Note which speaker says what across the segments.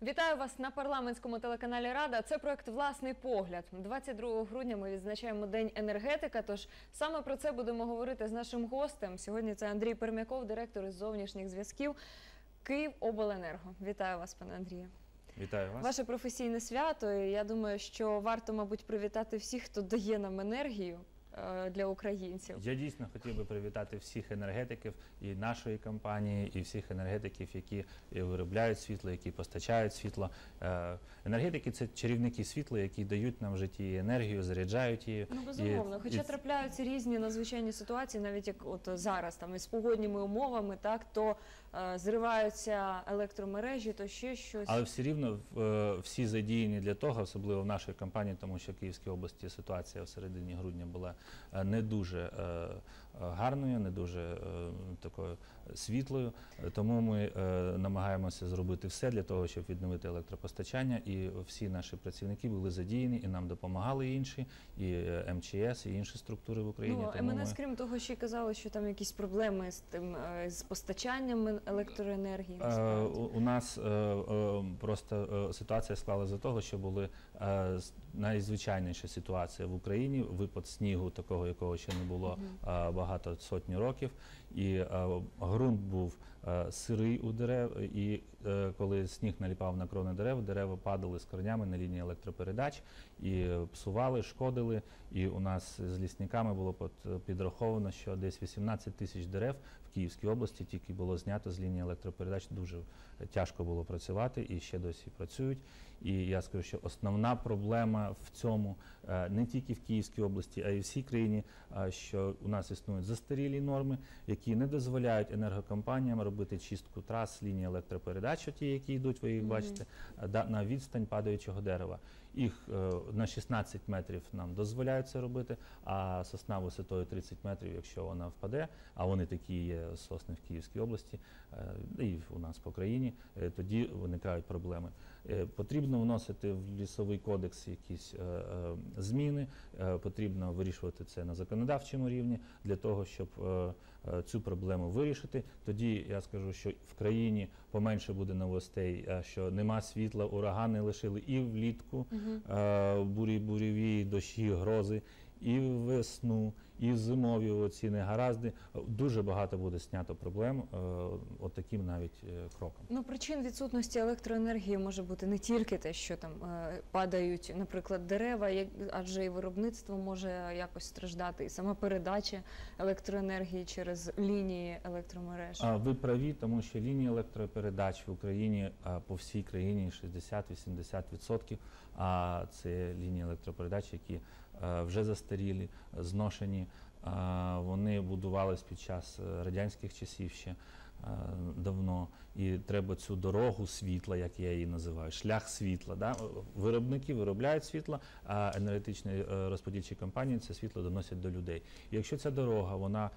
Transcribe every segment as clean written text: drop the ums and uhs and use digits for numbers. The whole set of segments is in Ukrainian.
Speaker 1: Вітаю вас на парламентському телеканалі Рада. Це проект «Власний погляд». 22 грудня ми відзначаємо День енергетика, тож саме про це будемо говорити з нашим гостем. Сьогодні це Андрій Пермяков, директор із зовнішніх зв'язків «Київобленерго». Вітаю вас, пане Андрію.
Speaker 2: Вітаю вас.
Speaker 1: Ваше професійне свято, і я думаю, що варто, мабуть, привітати всіх, хто дає нам енергію для українців.
Speaker 2: Я дійсно хотів би привітати всіх енергетиків і нашої компанії, і всіх енергетиків, які виробляють світло, які постачають світло. Енергетики – це чарівники світла, які дають нам в житті енергію, заряджають її.
Speaker 1: Ну, безумовно. Хоча трапляються різні надзвичайні ситуації, навіть як от зараз, там, із погодніми умовами, так, то зриваються електромережі, то ще щось.
Speaker 2: Але все рівно всі задіяні для того, особливо в нашій компанії, тому що в Київській області ситуація в середині грудня була не дуже гарною, не дуже такою світлою. Тому ми намагаємося зробити все для того, щоб відновити електропостачання. І всі наші працівники були задіяні, і нам допомагали інші, і МЧС, і інші структури в Україні.
Speaker 1: Ну, МНС, крім того, ще й казали, що там якісь проблеми з постачанням електроенергії.
Speaker 2: У нас просто ситуація склалася за того, що була найзвичайніша ситуація в Україні, випад снігу, такого, якого ще не було багато сотні років, і ґрунт був сирий у дерев, і коли сніг наліпав на крони дерев, дерева падали з корнями на лінії електропередач і псували, шкодили, і у нас з лісниками було підраховано, що десь 18 тисяч дерев в Київській області тільки було знято з лінії електропередач. Дуже тяжко було працювати і ще досі працюють. І я скажу, що основна проблема в цьому не тільки в Київській області, а й в всій країні, що у нас існують застарілі норми, які не дозволяють енергокомпаніям робити чистку трас лінії електропередач, ті, які йдуть, ви їх бачите, на відстань падаючого дерева. Їх на 16 метрів нам дозволяють це робити, а сосна висотою 30 метрів, якщо вона впаде, а вони такі є сосни в Київській області, і у нас по країні, тоді виникають проблеми. Потрібно вносити в лісовий кодекс якісь зміни, потрібно вирішувати це на законодавчому рівні для того, щоб цю проблему вирішити. Тоді я скажу, що в країні поменше буде новостей, що нема світла, урагани лишили і влітку, буревії, дощі, грози, і весну, і зимові оці негаразди. Дуже багато буде знято проблем от таким навіть кроком.
Speaker 1: Ну, причин відсутності електроенергії може бути не тільки те, що там падають, наприклад, дерева, адже і виробництво може якось страждати, і сама передача електроенергії через лінії електромереж.
Speaker 2: Ви праві, тому що лінії електропередач в Україні по всій країні 60-80%, а це лінії електропередач, які вже застарілі, зношені. Вони будувались під час радянських часів ще давно. І треба цю дорогу світла, як я її називаю, шлях світла. Да? Виробники виробляють світло, а енергетичні розподільчі компанії це світло доносять до людей. І якщо ця дорога, вона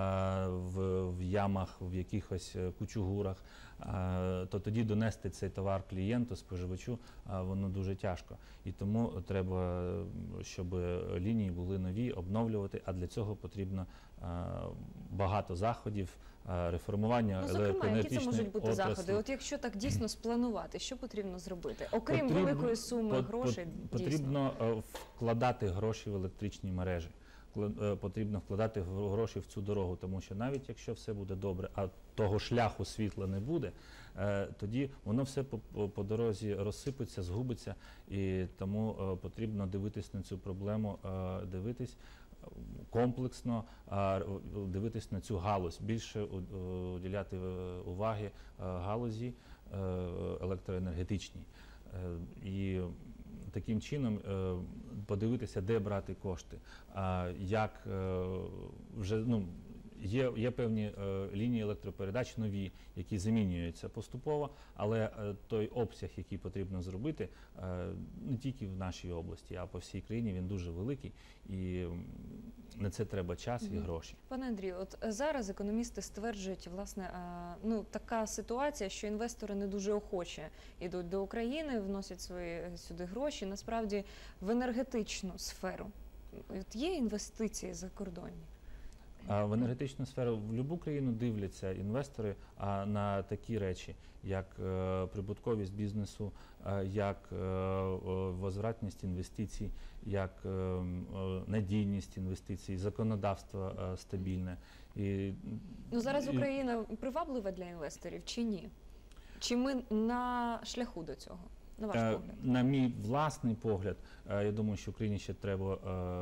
Speaker 2: в ямах, в якихось кучугурах, то тоді донести цей товар клієнту, споживачу, воно дуже тяжко. І тому треба, щоб лінії були нові, обновлювати, а для цього потрібно багато заходів, реформування електроенергетичної
Speaker 1: які це можуть бути заходи? От якщо так дійсно спланувати, що потрібно зробити? Окрім великої суми грошей,
Speaker 2: потрібно вкладати гроші в електричні мережі. Потрібно вкладати гроші в цю дорогу, тому що навіть якщо все буде добре, а того шляху світла не буде, тоді воно все по дорозі розсипеться, згубиться, і тому потрібно дивитись на цю проблему, дивитись комплексно, дивитись на цю галузь, більше уділяти уваги галузі електроенергетичній. І таким чином подивитися, де брати кошти, як вже, є певні лінії електропередач нові, які замінюються поступово, але той обсяг, який потрібно зробити, не тільки в нашій області, а по всій країні, він дуже великий, і на це треба час і гроші.
Speaker 1: Пане Андрію, от зараз економісти стверджують, власне, така ситуація, що інвестори не дуже охоче йдуть до України, вносять свої сюди гроші, насправді, в енергетичну сферу. От є інвестиції закордонні?
Speaker 2: А в енергетичну сферу в будь-яку країну дивляться інвестори на такі речі, як прибутковість бізнесу, як возвратність інвестицій, як надійність інвестицій, законодавство стабільне.
Speaker 1: Зараз Україна приваблива для інвесторів чи ні? Чи ми на шляху до цього, на ваш погляд?
Speaker 2: На мій власний погляд, я думаю, що Україні ще треба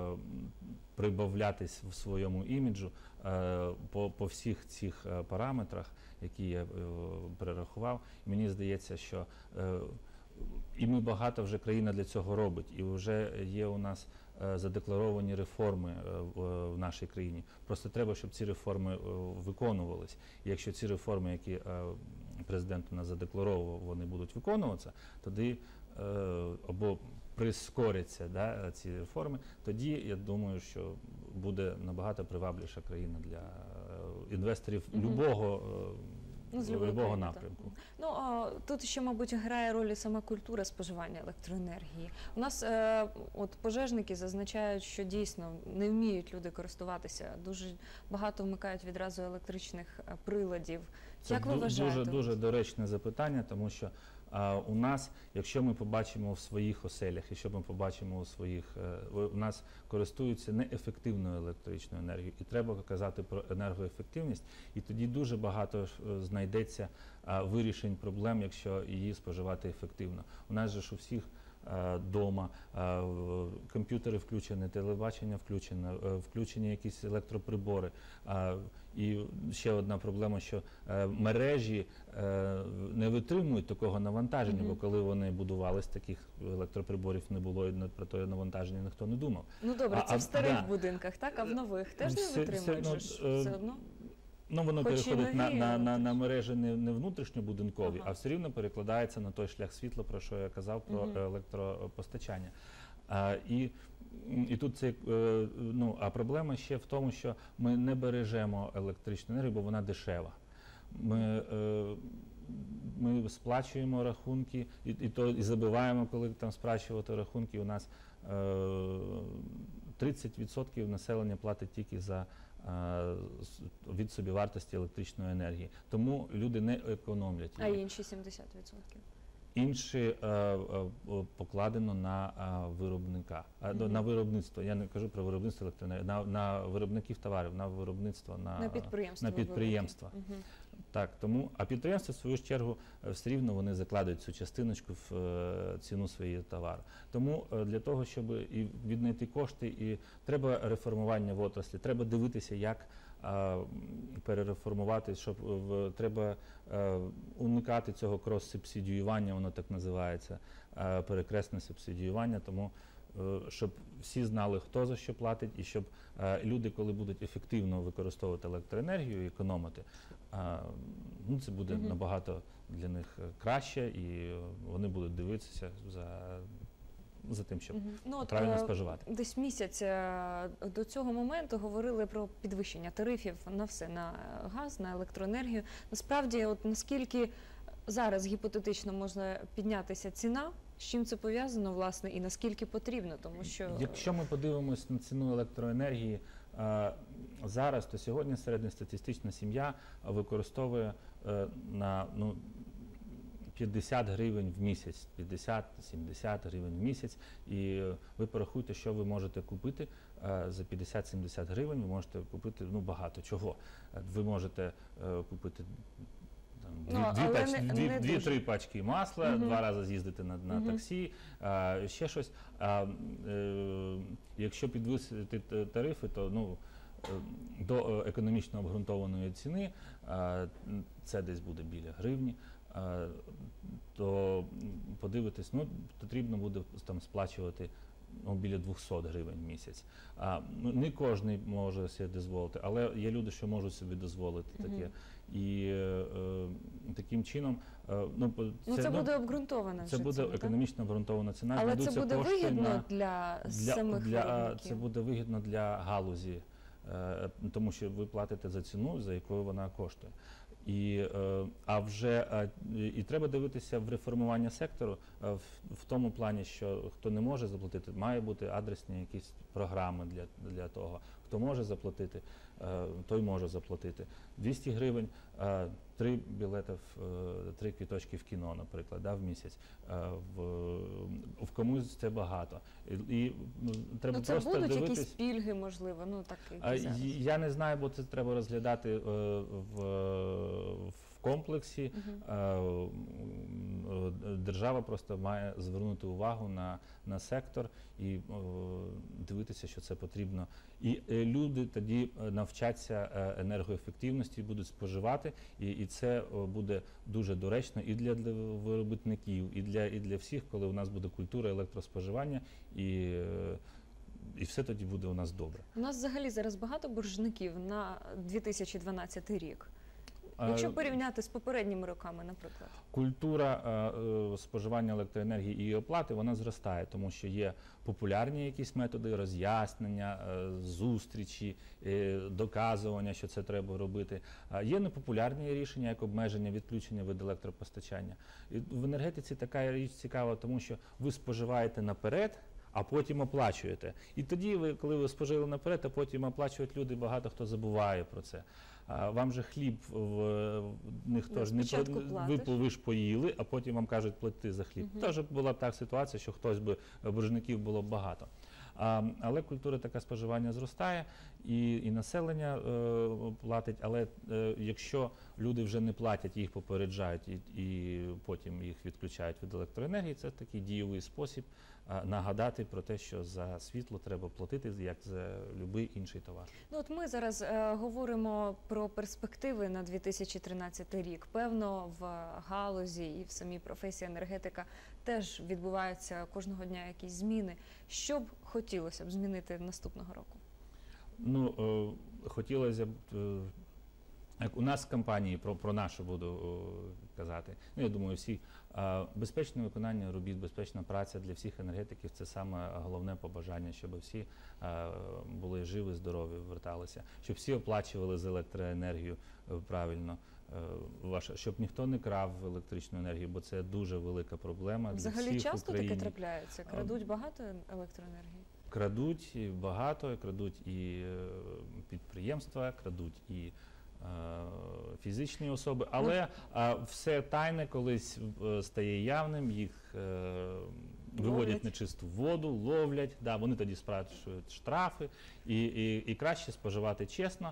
Speaker 2: прибавлятись в своєму іміджу по всіх цих параметрах, які я перерахував. І мені здається, що і ми багато вже країна для цього робить, і вже є у нас задекларовані реформи в нашій країні. Просто треба, щоб ці реформи виконувались. І якщо ці реформи, які президент у нас задекларовував, вони будуть виконуватися, тоді або прискоряться ці реформи, тоді я думаю, що буде набагато привабливіша країна для інвесторів любого напрямку.
Speaker 1: Тут ще, мабуть, грає роль сама культура споживання електроенергії. У нас пожежники зазначають, що дійсно не вміють люди користуватися, дуже багато вмикають відразу електричних приладів. Як ви вважаєте?
Speaker 2: Це дуже доречне запитання, тому що у нас, якщо ми побачимо в своїх оселях, якщо ми побачимо у нас користуються неефективною електричною енергією, і треба казати про енергоефективність, і тоді дуже багато знайдеться вирішень проблем, якщо її споживати ефективно. У нас же ж у всіх дома, комп'ютери включені, телебачення включені якісь електроприбори. І ще одна проблема, що мережі не витримують такого навантаження, бо коли вони будувались, таких електроприборів не було, і про те навантаження ніхто не думав.
Speaker 1: Добре, це в старих будинках, так? А в нових теж не витримують все одно?
Speaker 2: Воно переходить на мережі не внутрішньобудинкові, а все рівно перекладається на той шлях світла, про що я казав, про електропостачання. І тут а проблема ще в тому, що ми не бережемо електричну енергію, бо вона дешева. Ми сплачуємо рахунки, і забиваємо, коли там сплачувати рахунки. У нас 30% населення платить тільки від собівартості електричної енергії. Тому люди не економлять її.
Speaker 1: А інші 70%?
Speaker 2: Інші покладено на виробника, на виробництво. Я не кажу про виробництво електроенергії, на виробників товарів, на виробництво, на підприємства. Так, а підприємства, в свою чергу, все рівно вони закладають цю частиночку в ціну своєї товару. Тому для того, щоб і віднайти кошти, і треба реформування в отраслі, треба дивитися, як перереформувати, треба уникати цього крос-субсидіювання, воно так називається, перекресне субсидіювання, тому щоб всі знали, хто за що платить, і щоб люди, коли будуть ефективно використовувати електроенергію і економити, це буде набагато для них краще, і вони будуть дивитися за тим, щоб правильно споживати.
Speaker 1: Десь місяць до цього моменту говорили про підвищення тарифів на все, на газ, на електроенергію. Насправді, наскільки зараз гіпотетично можна піднятися ціна, з чим це пов'язано, власне, і наскільки потрібно, тому що…
Speaker 2: Якщо ми подивимось на ціну електроенергії зараз, то сьогодні середньостатистична сім'я використовує на 50 гривень в місяць, 50-70 гривень в місяць, і ви порахуйте, що ви можете купити за 50-70 гривень, ви можете купити багато чого. Ви можете купити 2-3 пачки масла, 2 рази з'їздити на таксі, ще щось. Якщо підвисити тарифи, то до економічно обґрунтованої ціни, це десь буде біля гривні, то подивитись, потрібно буде там сплачувати біля 200 гривень в місяць. Не кожен може собі дозволити, але є люди, що можуть собі дозволити таке. І таким чином…
Speaker 1: це буде обґрунтована вже ціна,
Speaker 2: це буде економічно обґрунтована ціна.
Speaker 1: Але це буде вигідно для самих виробників?
Speaker 2: Це буде вигідно для галузі, тому що ви платите за ціну, за якою вона коштує. І треба дивитися в реформування сектору в тому плані, що хто не може заплатити, має бути адресні якісь програми для того. Хто може заплатити, той може заплатити. 200 гривень, 3 білети, 3 квіточки в кіно, наприклад, в місяць. В комусь це багато. І треба
Speaker 1: це
Speaker 2: просто
Speaker 1: будуть
Speaker 2: дивитись.
Speaker 1: якісь пільги, можливо, так і зараз.
Speaker 2: Я не знаю, бо це треба розглядати в комплексі. Держава просто має звернути увагу на сектор і дивитися, що це потрібно. І люди тоді навчаться енергоефективності, будуть споживати, і це буде дуже доречно і для виробників, і для всіх, коли у нас буде культура електроспоживання, і все тоді буде у нас добре.
Speaker 1: У нас взагалі зараз багато боржників на 2012 рік. Якщо порівняти з попередніми роками, наприклад.
Speaker 2: Культура споживання електроенергії і оплати, вона зростає, тому що є популярні якісь методи роз'яснення, зустрічі, доказування, що це треба робити. Є непопулярні рішення, як обмеження відключення від електропостачання. І в енергетиці така річ цікава, тому що ви споживаєте наперед, а потім оплачуєте. І тоді, коли ви спожили наперед, а потім оплачують люди, багато хто забуває про це. Вам же хліб ніхто ж не ви ж поїли, а потім вам кажуть плати за хліб. Теж була б так ситуація, що хтось би боржників було б багато. Але культура така споживання зростає, і населення платить, але якщо люди вже не платять, їх попереджають і потім їх відключають від електроенергії, це такий дієвий спосіб нагадати про те, що за світло треба платити, як за будь-який інший товар.
Speaker 1: От ми зараз говоримо про перспективи на 2013 рік. Певно, в галузі і в самій професії енергетика теж відбуваються кожного дня якісь зміни. Що б хотілося б змінити наступного року?
Speaker 2: Хотілося б, як у нас в компанії, про нашу буду казати, я думаю, всі, безпечне виконання робіт, безпечна праця для всіх енергетиків – це саме головне побажання, щоб всі були живі, здорові, верталися, щоб всі оплачували за електроенергію правильно, щоб ніхто не крав електричну енергію, бо це дуже велика проблема для всіх в Україні.
Speaker 1: Взагалі часто таке трапляється? Крадуть багато електроенергії?
Speaker 2: Крадуть багато, крадуть і підприємства, крадуть і фізичні особи, але все тайне колись стає явним, їх виводять на чисту воду, ловлять, вони тоді сплачують штрафи, і краще споживати чесно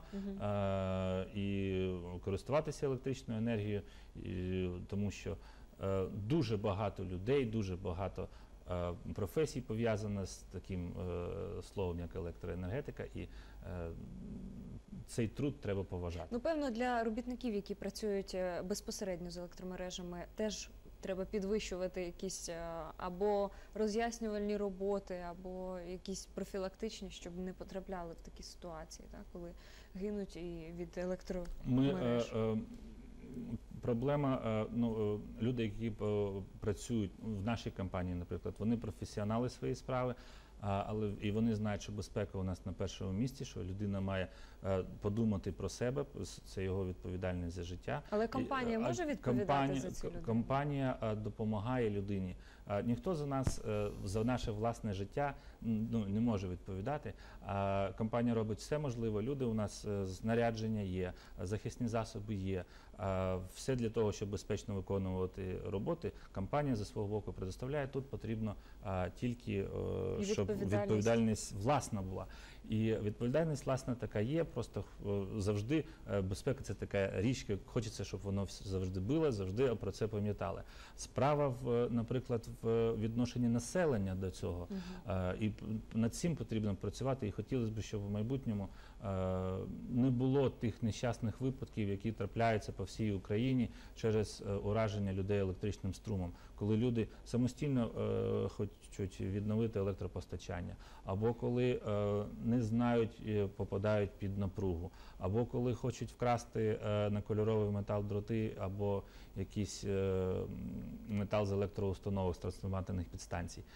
Speaker 2: і користуватися електричною енергією, тому що дуже багато людей, дуже багато професій пов'язана з таким словом, як електроенергетика, і цей труд треба поважати.
Speaker 1: Певно, для робітників, які працюють безпосередньо з електромережами, теж треба підвищувати якісь або роз'яснювальні роботи, або якісь профілактичні, щоб не потрапляли в такі ситуації, коли гинуть і від електромереж.
Speaker 2: Проблема, люди, які працюють в нашій компанії, наприклад, вони професіонали своєї справи, але і вони знають, що безпека у нас на першому місці, що людина має подумати про себе, це його відповідальність за життя.
Speaker 1: Але компанія може відповідати за цю людину?
Speaker 2: Компанія допомагає людині. Ніхто за нас, за наше власне життя не може відповідати. Компанія робить все можливе. Люди у нас, знарядження є, захисні засоби є. Все для того, щоб безпечно виконувати роботи, компанія за свого боку предоставляє. Тут потрібно тільки, щоб відповідальність власна була. І відповідальність власна така є, просто завжди безпека – це така річ, хочеться, щоб воно завжди було, завжди про це пам'ятали. Справа, наприклад, в відношенні населення до цього, і над цим потрібно працювати, і хотілося б, щоб в майбутньому не було тих нещасних випадків, які трапляються по всій Україні через ураження людей електричним струмом, коли люди самостійно хочуть відновити електропостачання, або коли не знають, попадають під напругу, або коли хочуть вкрасти на кольоровий метал дроти, або якийсь метал з електроустановок, з трансформаторних підстанцій.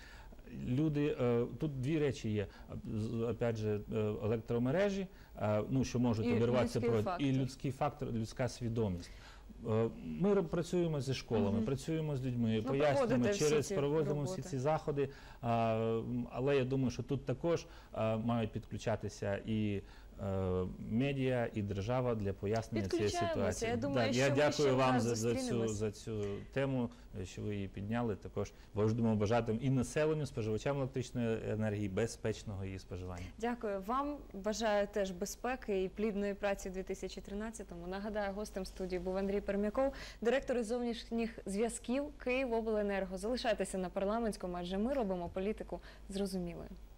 Speaker 2: Люди, тут дві речі є. Опять же, електромережі, ну, що можуть
Speaker 1: І
Speaker 2: обірватися,
Speaker 1: людський фактор.
Speaker 2: і людський фактор, людська свідомість. Ми працюємо зі школами, працюємо з людьми, пояснюємо, проводимо всі ці заходи, але я думаю, що тут також мають підключатися і медіа, і держава для пояснення цієї ситуації.
Speaker 1: Я думаю, що
Speaker 2: я
Speaker 1: ми
Speaker 2: дякую
Speaker 1: ще
Speaker 2: вам
Speaker 1: раз
Speaker 2: за цю тему, що ви її підняли. Також будемо бажати і населенню, споживачам електричної енергії безпечного її споживання.
Speaker 1: Дякую вам. Бажаю теж безпеки і плідної праці у 2013-му. Нагадаю, гостем студії був Андрій Пермяков, директор із зовнішніх зв'язків Київобленерго. Залишайтеся на Парламентському, адже ми робимо політику зрозумілою.